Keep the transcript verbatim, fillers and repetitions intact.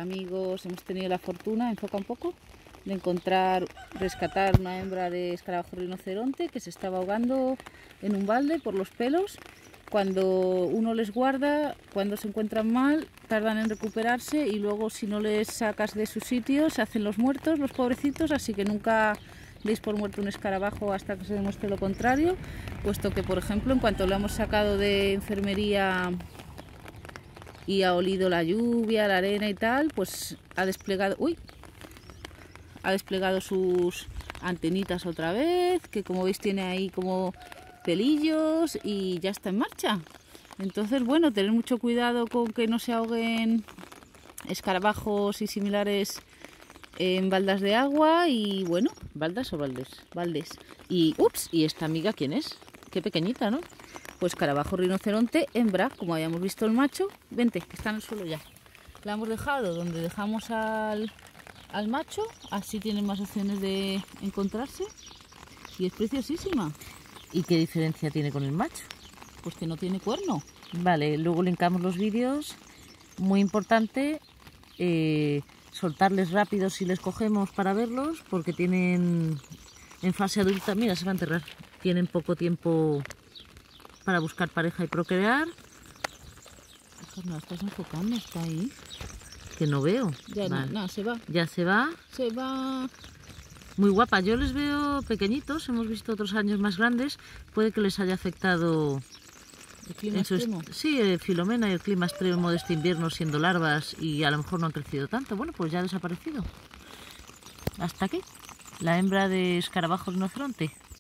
amigos hemos tenido la fortuna, enfoca un poco, de encontrar, rescatar una hembra de escarabajo rinoceronte que se estaba ahogando en un balde por los pelos. Cuando uno les guarda, cuando se encuentran mal, tardan en recuperarse y luego si no les sacas de su sitio se hacen los muertos, los pobrecitos, así que nunca deis por muerto un escarabajo hasta que se demuestre lo contrario, puesto que, por ejemplo, en cuanto lo hemos sacado de enfermería y ha olido la lluvia, la arena y tal, pues ha desplegado, uy, ha desplegado sus antenitas otra vez, que como veis tiene ahí como pelillos y ya está en marcha. Entonces, bueno, tener mucho cuidado con que no se ahoguen escarabajos y similares en baldas de agua y bueno, ¿Baldas o baldes? baldes. Y, ups, ¿y esta amiga quién es? Qué pequeñita, ¿no? Pues escarabajo rinoceronte, hembra, como habíamos visto el macho. Vente, que está en el suelo ya. La hemos dejado donde dejamos al, al macho, así tienen más opciones de encontrarse. Y es preciosísima. ¿Y qué diferencia tiene con el macho? Pues que no tiene cuerno. Vale, luego linkamos los vídeos. Muy importante, eh, soltarles rápido si les cogemos para verlos, porque tienen en fase adulta, mira, se va a enterrar, tienen poco tiempo para buscar pareja y procrear. No la estás enfocando, está ahí. Que no veo. Ya vale. no, no, se va. Ya se va. Se va. Muy guapa, yo les veo pequeñitos, hemos visto otros años más grandes, puede que les haya afectado el clima en su extremo. Sí, el Filomena y el clima extremo de este invierno siendo larvas y a lo mejor no han crecido tanto. Bueno, pues ya ha desaparecido. Hasta aquí, la hembra de escarabajo rinoceronte.